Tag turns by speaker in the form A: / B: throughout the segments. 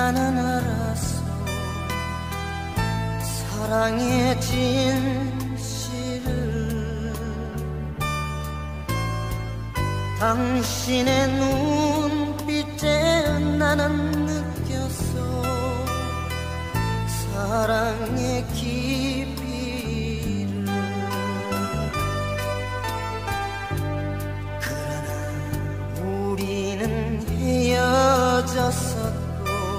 A: 나는 알았어. 사랑의 진실을 당신의 눈빛에 나는 느꼈어. 사랑의 깊이를. 그러나 우리는 헤어졌었고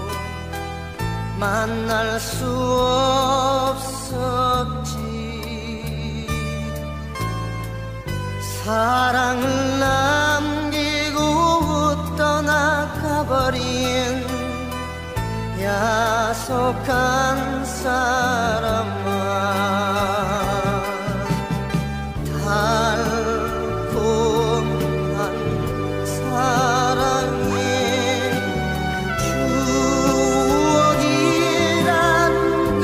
A: 만날 수 없었지. 사랑을 남기고 떠나가버린 야속한 사람아. 달콤한 사랑의 추억이란 건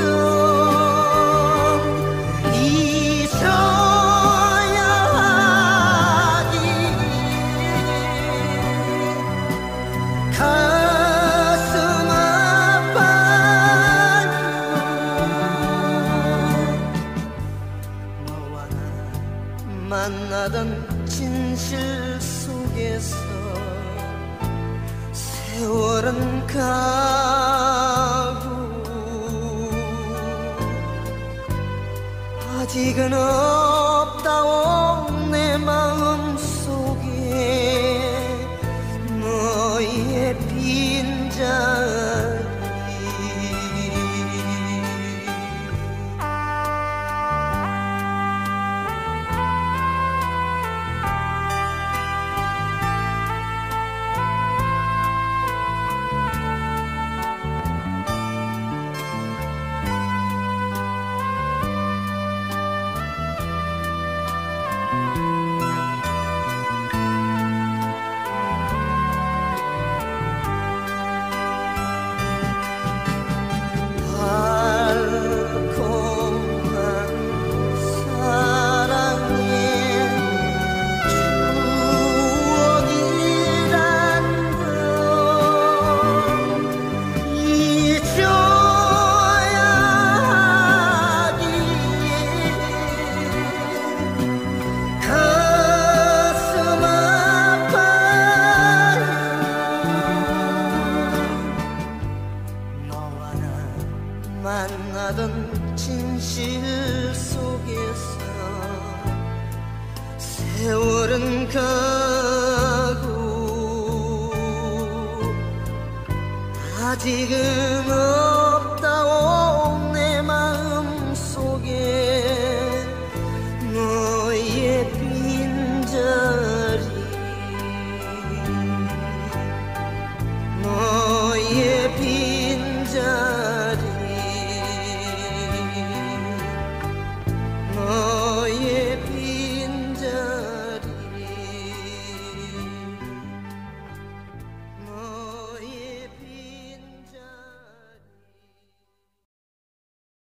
A: 잊어야 하기. 가슴 아파요. 너와 나 만나던 진실 속에서 세월은 가고 아직은 없다오 내 마음속에 너의 빈자리. 만나던 진실 속에서 세월은 가고 아직은